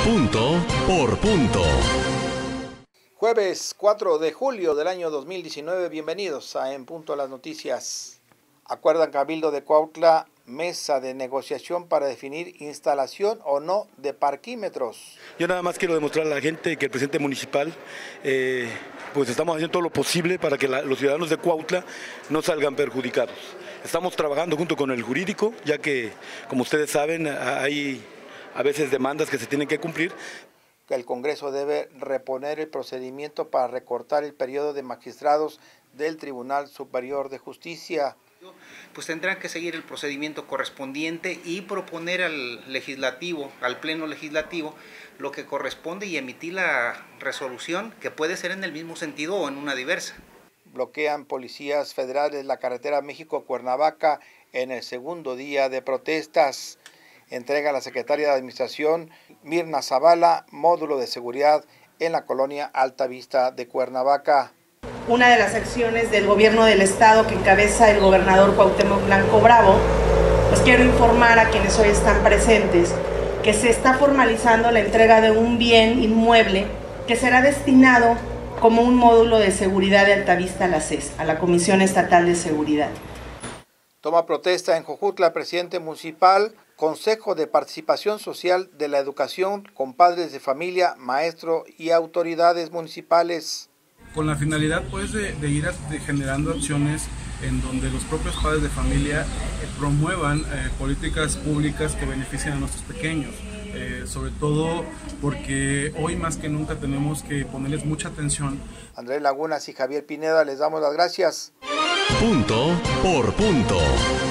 Punto por punto. Jueves 4 de julio del año 2019, bienvenidos a En Punto a las Noticias. Acuerdan Cabildo de Cuautla mesa de negociación para definir instalación o no de parquímetros. Yo nada más quiero demostrar a la gente que el presidente municipal, pues estamos haciendo todo lo posible para que los ciudadanos de Cuautla no salgan perjudicados. Estamos trabajando junto con el jurídico, ya que, como ustedes saben, hay a veces demandas que se tienen que cumplir. El Congreso debe reponer el procedimiento para recortar el periodo de magistrados del Tribunal Superior de Justicia. Pues tendrán que seguir el procedimiento correspondiente y proponer al legislativo, al pleno legislativo, lo que corresponde y emitir la resolución, que puede ser en el mismo sentido o en una diversa. Bloquean policías federales la carretera México-Cuernavaca en el segundo día de protestas. Entrega a la secretaria de Administración, Mirna Zavala, módulo de seguridad en la colonia Alta Vista de Cuernavaca. Una de las acciones del gobierno del estado que encabeza el gobernador Cuauhtémoc Blanco Bravo, pues quiero informar a quienes hoy están presentes que se está formalizando la entrega de un bien inmueble que será destinado como un módulo de seguridad de Altavista a la CES, a la Comisión Estatal de Seguridad. Toma protesta en Jojutla, presidente municipal, Consejo de Participación Social de la Educación con padres de familia, maestro y autoridades municipales. Con la finalidad pues de ir generando acciones en donde los propios padres de familia promuevan políticas públicas que beneficien a nuestros pequeños, sobre todo porque hoy más que nunca tenemos que ponerles mucha atención. Andrés Lagunas y Javier Pineda, les damos las gracias. Punto por punto.